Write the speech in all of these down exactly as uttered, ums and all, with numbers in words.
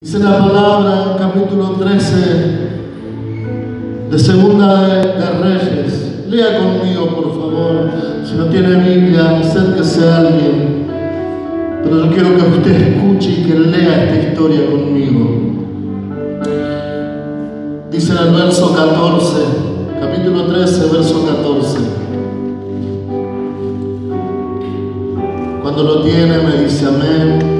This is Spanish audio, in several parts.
Dice la palabra en capítulo trece de Segunda de, de Reyes. Lea conmigo, por favor. Si no tiene Biblia, acérquese a alguien. Pero yo quiero que usted escuche y que lea esta historia conmigo. Dice en el verso catorce, capítulo trece, verso catorce. Cuando lo tiene me dice amén.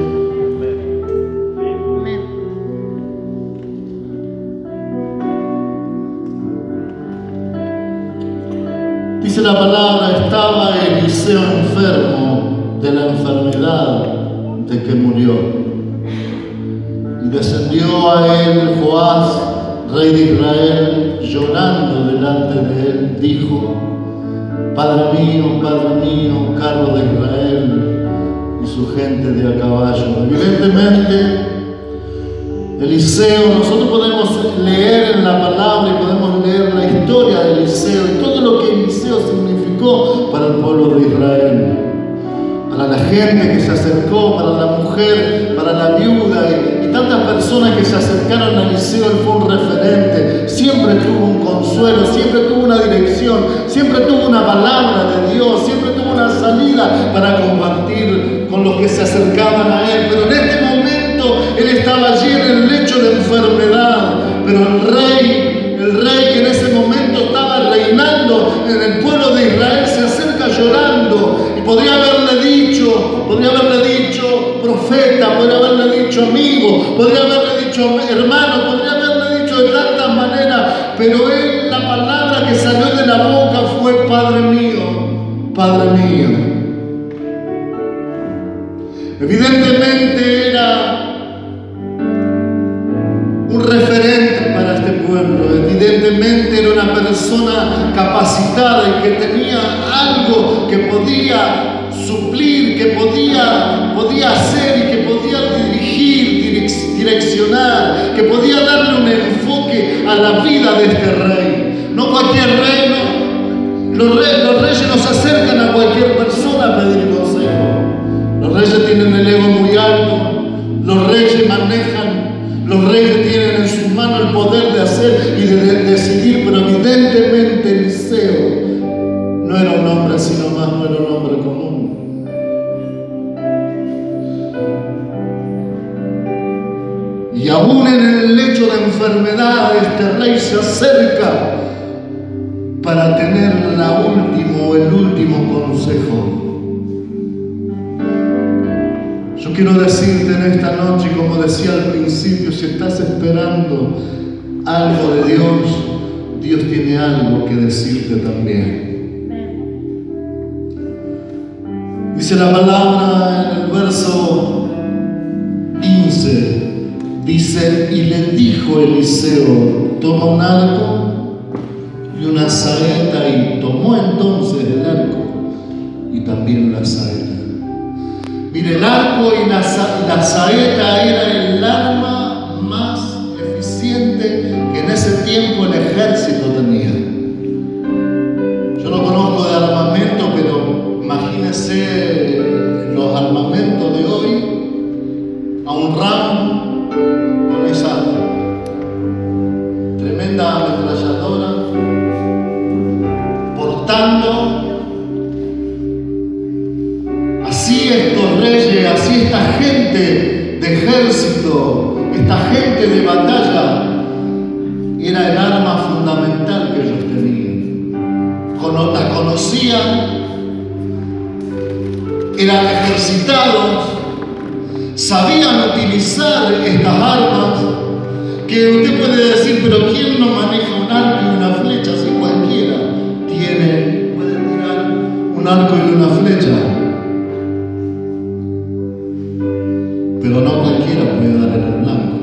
Dice la palabra, estaba Eliseo enfermo de la enfermedad de que murió. Y descendió a él Joás, rey de Israel, llorando delante de él, dijo: Padre mío, Padre mío, carro de Israel y su gente de a caballo. Evidentemente, Eliseo, nosotros podemos leer en la palabra y podemos leer la historia de Eliseo y todo lo que Eliseo significó para el pueblo de Israel, para la gente que se acercó, para la mujer, para la viuda y, y tantas personas que se acercaron a Eliseo. Él fue un referente, siempre tuvo un consuelo, siempre tuvo una dirección, siempre tuvo una palabra de Dios, siempre tuvo una salida para compartir con los que se acercaban a él. Pero en este momento él estaba allí en el lecho de enfermedad, pero el rey, el rey que en ese momento estaba reinando en el pueblo de Israel se acerca llorando y podría haberle dicho, podría haberle dicho profeta, podría haberle dicho amigo, podría haberle dicho hermano, podría haberle dicho de tantas maneras, pero él, la palabra que salió de la boca fue: Padre mío, Padre mío. Evidentemente era un referente para este pueblo, evidentemente era una persona capacitada y que tenía algo que podía suplir, que podía, podía hacer y que podía dirigir, direccionar, que podía darle un enfoque a la vida de este rey. No cualquier rey, no. Los, reyes, los reyes no se acercan a cualquier persona a pedir consejo. Los reyes tienen el ego muy alto, los reyes manejan, los reyes tienen en sus manos el poder de hacer y de, de decidir, pero evidentemente Eliseo no era un hombre así nomás, no era un hombre común. Y aún en el lecho de enfermedad este rey se acerca para tener la último, el último consejo. Yo quiero decirte en esta noche, como decía al principio, si estás esperando algo de Dios, Dios tiene algo que decirte también. Dice la palabra en el verso quince, dice: y le dijo Eliseo, toma un arco y una saeta, y tomó entonces el arco y también la saeta. Mire, el arco y la, la saeta era el arma más eficiente que en ese tiempo el ejército tenía. Yo no conozco de armamento, pero imagínense los armamentos de hoy, a un ramo con esa tremenda ametralladora, portando. Así estos reyes, así esta gente de ejército, esta gente de batalla, era el arma fundamental que ellos tenían. La conocían, eran ejercitados, sabían utilizar estas armas, que usted puede decir, pero ¿quién no maneja un arco y una flecha? Si cualquiera tiene, puede tirar un arco y una flecha. Pero no cualquiera puede dar en el blanco.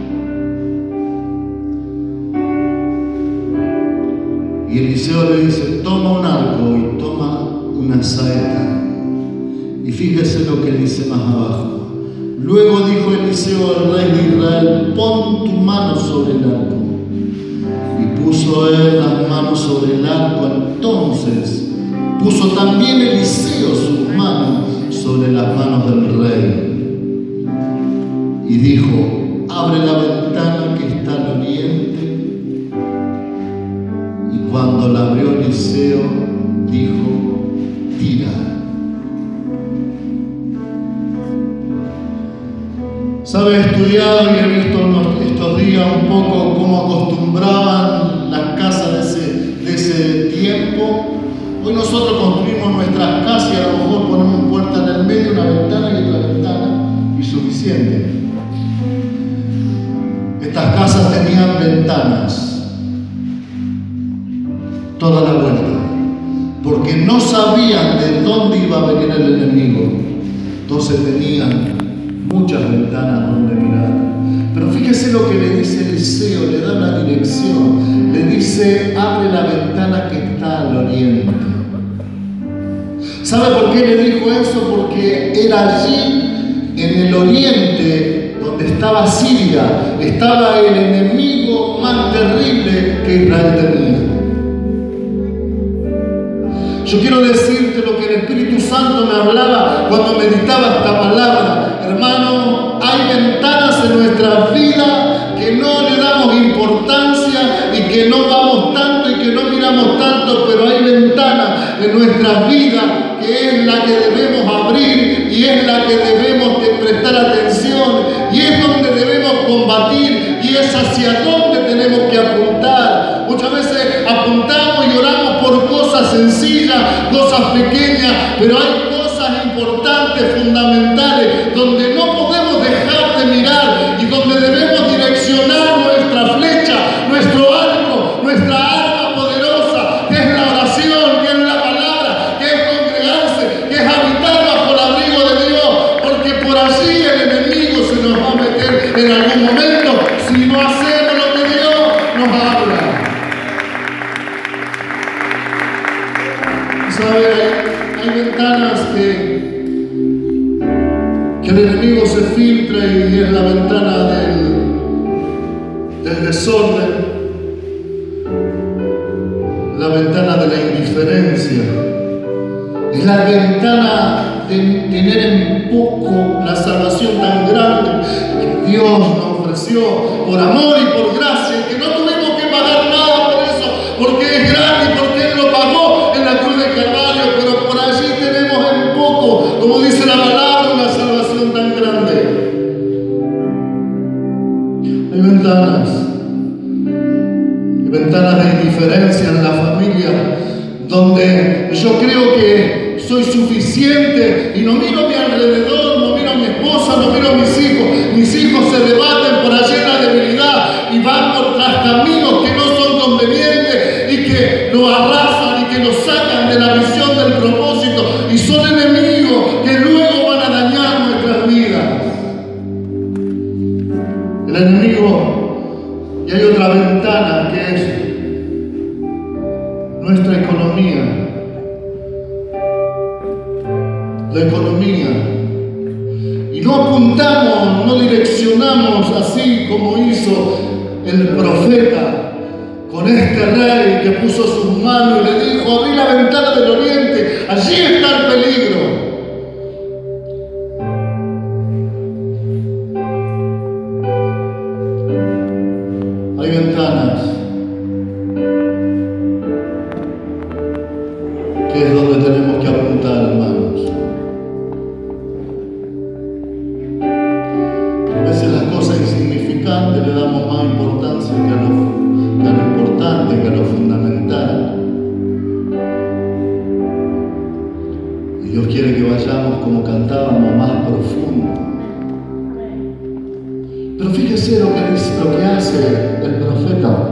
Y Eliseo le dice: toma un arco y toma una saeta. Y fíjese lo que dice más abajo. Luego dijo Eliseo al rey de Israel: pon tu mano sobre el arco. Y puso él las manos sobre el arco. Entonces puso también Eliseo sus manos sobre las manos del rey. Y dijo: abre la ventana que está al oriente. Y cuando la abrió Eliseo, dijo, tira. ¿Sabe? He estudiado y he visto estos días un poco cómo acostumbraban las casas de ese, de ese tiempo. Hoy nosotros construimos nuestras casas y a lo mejor ponemos puerta en el medio, una ventana y otra ventana, y suficiente. Estas casas tenían ventanas toda la vuelta, porque no sabían de dónde iba a venir el enemigo. Entonces tenían muchas ventanas donde mirar. Pero fíjese lo que le dice Eliseo, le da una dirección. Le dice, abre la ventana que está al oriente. ¿Sabe por qué le dijo eso? Porque era allí, en el oriente, donde estaba Siria, estaba el enemigo más terrible que Israel tenía. Yo quiero decirte lo que el Espíritu Santo me hablaba cuando meditaba esta palabra. Hermano, hay ventanas en nuestras vidas que no le damos importancia y que no vamos tanto y que no miramos tanto, pero hay ventanas en nuestras vidas que es la que debemos abrir y es la que debemos de prestar atención y es donde debemos combatir y es hacia donde tenemos que apuntar. Muchas veces apuntamos y oramos por cosas sencillas, cosas pequeñas, pero hay cosas importantes, fundamentales, donde no podemos dejar de mirar y donde debemos direccionar nuestra flecha, nuestro arco, nuestra arma poderosa, que es la oración, que es la palabra, que es congregarse, que es habitar bajo el abrigo de Dios, porque por allí el enemigo se nos va a meter en algún momento si no hacemos lo que Dios nos habla. ¿Sabe? Hay, hay ventanas que que el enemigo se filtra y es la ventana del, del desorden, la ventana de la indiferencia, es la ventana de tener en poco la salvación tan grande que Dios nos ofreció por amor y por gracia, y que no tuvimos que pagar nada por eso, porque es gratis, porque Él lo pagó en la cruz del Calvario, pero por allí tenemos en poco, como dice la palabra, una salvación tan grande. Hay ventanas, hay ventanas de indiferencia en la familia, donde yo creo que soy suficiente y no miro a mi alrededor, no miro a mi esposa, no miro a mis hijos. Mis hijos se debaten por allí en la debilidad y van por tras caminos que no son convenientes y que nos arrasan y que nos sacan de la visión del propósito y son enemigos que luego van a dañar nuestras vidas. El enemigo, y hay otra ventana que es nuestra economía. La economía. Y no apuntamos, no direccionamos así como hizo el profeta con este rey que puso sus manos y le dijo, abrí la ventana del oriente, allí está el peligro. Hay ventanas que es donde tenemos que apuntar, hermanos. A veces las cosas insignificantes le damos más importancia que a lo, que a lo importante, que a lo fundamental. Y Dios quiere que vayamos, como cantábamos, más profundo. Pero fíjese lo que, dice, lo que hace el profeta.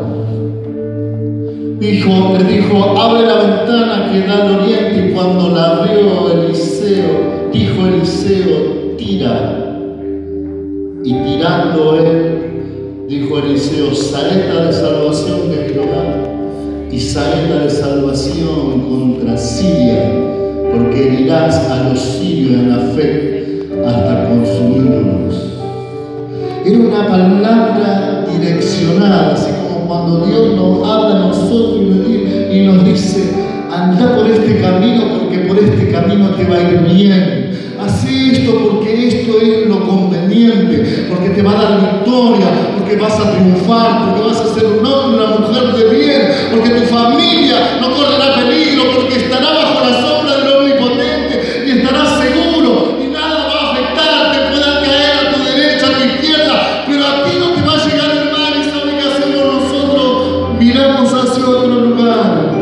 Dijo, le dijo, abre la ventana que da al oriente, y cuando la abrió Eliseo, dijo Eliseo, tira. Y tirando él, dijo Eliseo, saeta de salvación de Jehová y saeta de salvación contra Siria, porque herirás a los sirios en la fe hasta consumirlos. Era una palabra direccionada, así como cuando Dios nos habla a nosotros y nos dice, anda por este camino porque por este camino te va a ir bien. Haz esto porque esto es lo conveniente, porque te va a dar victoria, porque vas a triunfar, porque vas a ser un hombre, una mujer de bien, porque tu familia no correrá peligro, porque estará bajo la sombra del Omnipotente y estarás seguro y nada va a afectarte, puedan caer a tu derecha, a tu izquierda, pero a ti no te va a llegar el mal. ¿Y sabe qué hacemos nosotros? Miramos hacia otro lugar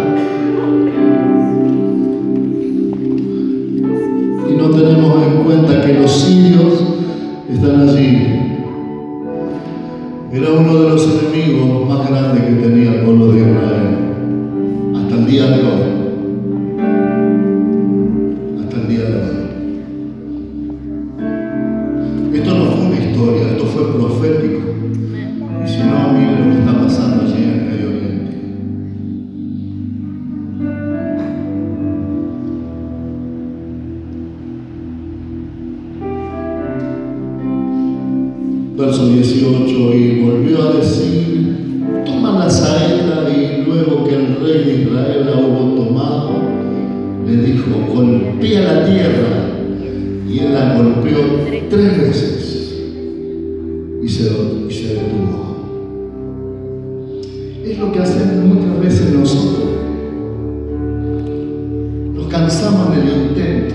y no tenemos en cuenta que los sirios están allí. Era uno de los enemigos más grandes que tenía el pueblo de Israel hasta el día de hoy. Hasta el día de hoy. Esto no fue una historia, esto fue profético. Y si no, mire lo que está pasando allí en el Medio Oriente. Verso dieciocho, y volvió a decir: toma la saeta. Y luego que el rey de Israel la hubo tomado, le dijo: golpea la tierra. Y él la golpeó tres veces y se, y se detuvo. Es lo que hacemos muchas veces nosotros. Nos cansamos en el intento.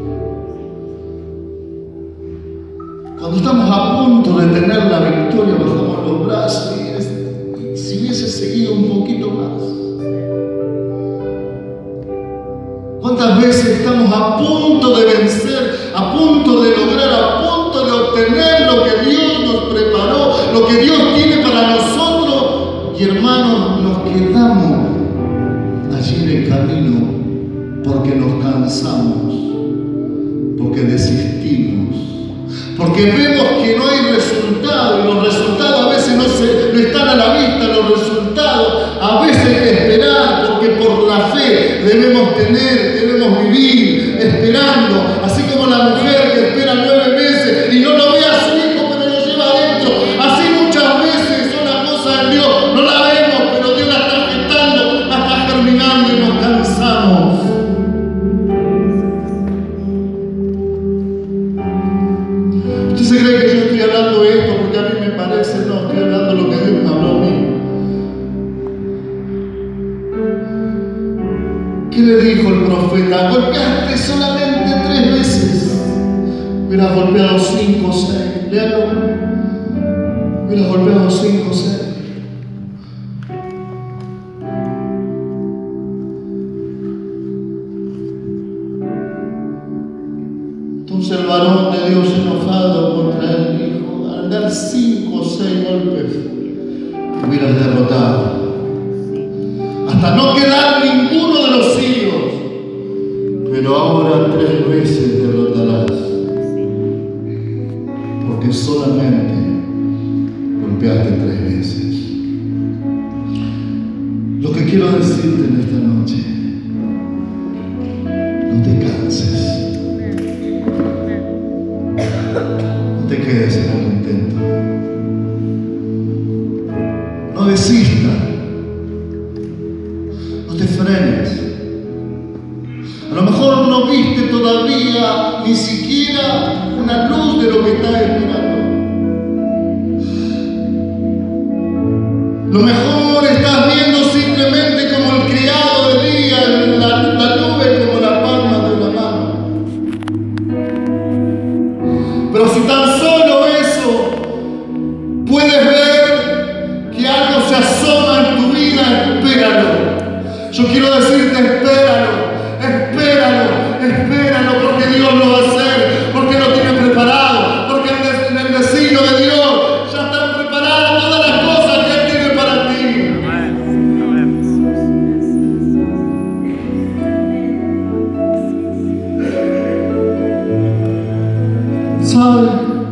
Cuando estamos a punto de tener la victoria, bajamos los brazos y es, si hubiese seguido un poquito más. ¿Cuántas veces estamos a punto de vencer, a punto de lograr, a punto de obtener lo que Dios nos preparó, lo que Dios tiene para nosotros? Y hermanos, nos quedamos allí en el camino porque nos cansamos, porque desistimos, porque vemos que no hay resultado, y los resultados a veces no, se, no están a la vista. Los resultados a veces hay que esperar, porque por la fe debemos tener, debemos vivir esperando, así como la mujer que espera nueve meses y no lo ve a su hijo, pero lo lleva adentro. Así muchas veces son las cosas de Dios, no la vemos, pero Dios la está gestando, la está germinando y nos cansamos. ¿Usted se cree que yo estoy hablando de esto porque a mí me parece? No, estoy hablando de lo que Dios me habló a mí. ¿Qué le dijo el profeta? Golpeaste solamente tres veces. Hubieras golpeado cinco o seis. Léalo. Hubieras golpeado cinco o seis. Entonces el varón de Dios, enojado contra él, dijo: al dar cinco o seis golpes, te hubieras derrotado, hasta no quedar ninguno de los sirios. Pero ahora tres veces derrotarás, porque solamente golpeaste tres veces. Lo que quiero decirte en esta noche: no te canses. No te quedes en el intento. No desistas. No te frenes. A lo mejor no viste todavía ni siquiera una luz de lo que estás esperando. Lo mejor estás viendo simplemente como el criado de día, la, la nube como la palma de la mano. Pero si tan solo eso puedes ver que algo se asoma en tu vida, espéralo. Yo quiero decirte: espéralo, espéralo, espéralo, porque Dios lo va a hacer, porque lo tiene preparado, porque en el destino de Dios ya están preparadas todas las cosas que Él tiene para ti. ¿Sabe?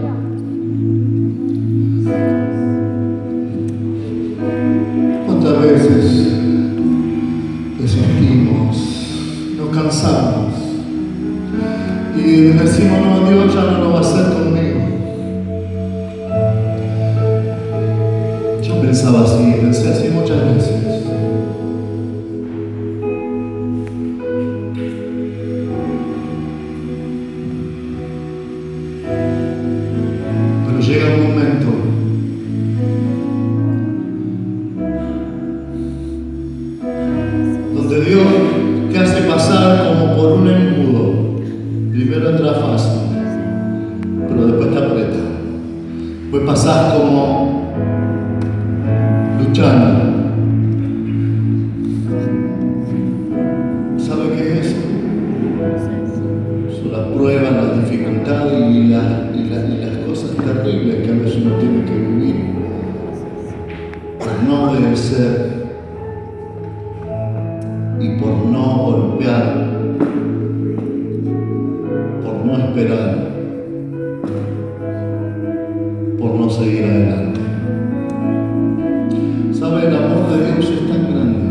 ¿Cuántas veces desistimos, nos cansamos y decimos: no, Dios ya no lo va a hacer conmigo? Yo pensaba así, pensé así muchas veces. Pero llega un momento estás como luchando. ¿Sabe qué es eso? Son las pruebas, las dificultades y, la, y, la, y las cosas terribles que a veces uno tiene que vivir por no obedecer y por no golpear, por no esperar, por no seguir adelante. ¿Sabe? El amor de Dios es tan grande.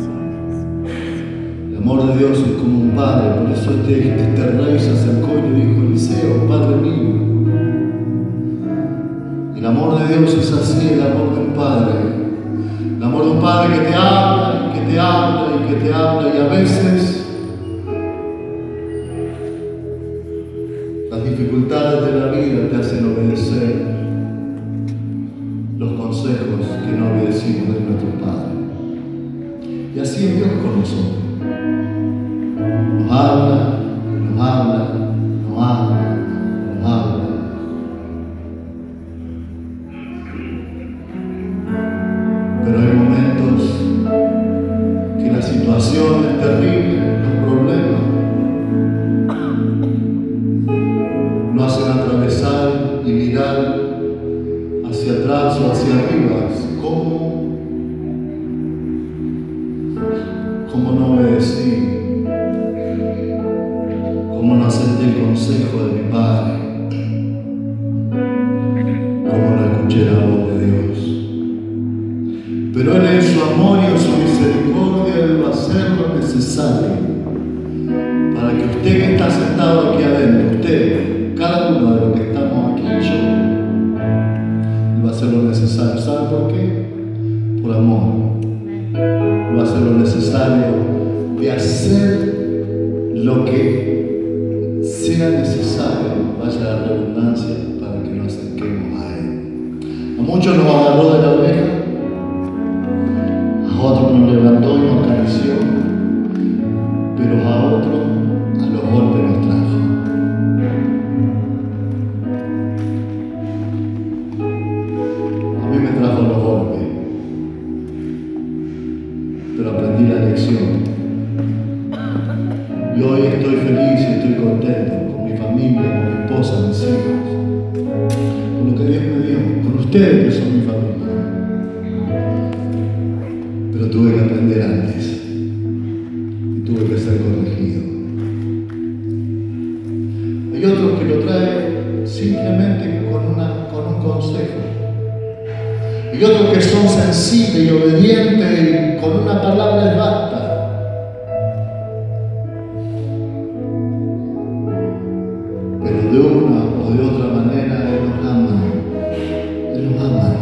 El amor de Dios es como un padre. Por eso este, este rey se acercó y le dijo: Eliseo, padre mío. Y el amor de Dios es así, el amor de un padre. El amor de un padre que te habla, y que te habla, y que te habla, y a veces las dificultades de la vida te hacen obedecer los consejos que no obedecimos de nuestro Padre. Y así es Dios con nosotros. Nos habla, nos habla, nos habla, nos habla. Pero hay momentos que las situaciones terribles, los problemas, nos hacen atravesar y mirar hacia atrás o hacia arriba. ¿Cómo? ¿Cómo no obedecí? ¿Cómo no acepté el consejo de mi Padre? ¿Cómo no escuché la voz de Dios? Pero Él en su amor y en su misericordia Él va a hacer lo necesario para que usted que está sentado aquí adentro, usted, cada uno de los que estamos aquí, yo, Él va a hacer lo necesario. ¿Sabe por qué? Por amor. Va a hacer lo necesario de hacer lo que sea necesario, vaya la redundancia, para que nos acerquemos a Él. A muchos nos agarró de la oreja, a otros nos levantó y nos acarició, pero a otros a los golpes nos trajo. A mí me trajo los golpes, pero aprendí la lección. Y hoy estoy feliz y estoy contento con mi familia, con mi esposa, mis hijos, con lo que Dios me dio, con ustedes que son mi familia. Pero tuve que aprender antes y tuve que ser corregido. Hay otros que lo traen simplemente con, una, con un consejo. Y otros que son sensibles y obedientes y con una palabra les basta. Pero de una o de otra manera Él nos ama. Él nos ama.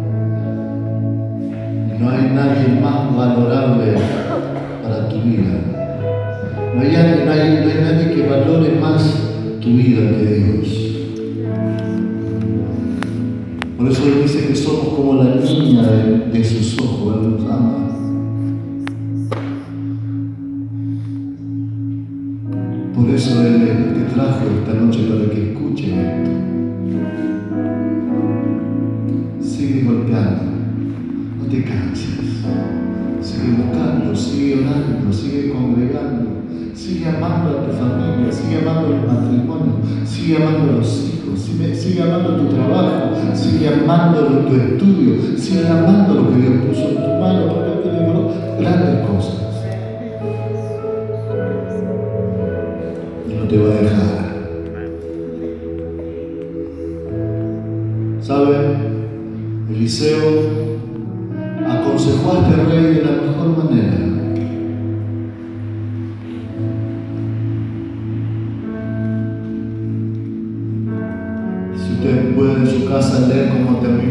Y no hay nadie más valorable para tu vida. No hay, no hay, no hay nadie que valore más tu vida que Dios. Por eso Él dice que somos como la niña de, de sus ojos. Él nos ama. Por eso Él te trajo esta noche para que escuchen esto. Sigue golpeando, no te canses. Sigue buscando, sigue orando, sigue congregando. Sigue amando a tu familia, sigue amando el matrimonio, sigue amando a los hijos, sigue, sigue amando tu trabajo, sigue amando tu estudio, sigue amando lo que Dios puso en tu mano, porque Él te dio grandes cosas. Y no te va a dejar. ¿Sabe? Eliseo aconsejó a este rey de la mejor manera. Usted puede en su casa leer cómo terminó